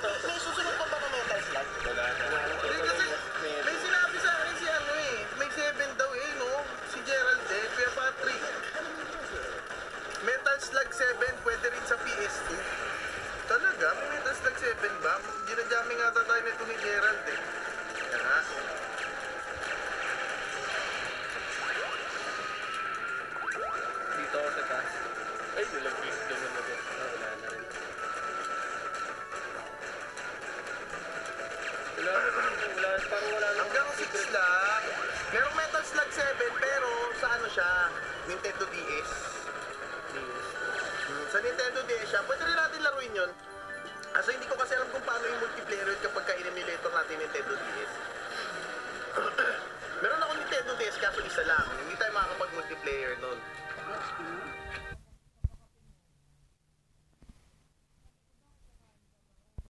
May susunod pa ba na Metal Slug? Wala na. Hindi kasi, may sinabi sa akin si ano eh. May 7 daw eh, no? Si Gerald eh, Kuya Patrick. Metal Slug 7, pwede rin sa PS2. Talaga? May Metal Slug 7 ba? Ginajaming ata tayo nito ni Gerald eh. Yan ha. Dito ako sa taas. Ay, nilagis doon na mag wala na rin. Parang wala na. Hanggang 6 lang. Merong Metal Slug 7 pero sa ano siya? Nintendo DS. Sa Nintendo DS siya. Pwede rin natin laruin yun. Kaso hindi ko kasi alam kung paano yung multiplayer yun kapag ka-in-emulator natin Nintendo DS. Meron ako Nintendo DS kaso isa lang. Hindi tayo makakapag-multiplayer nun.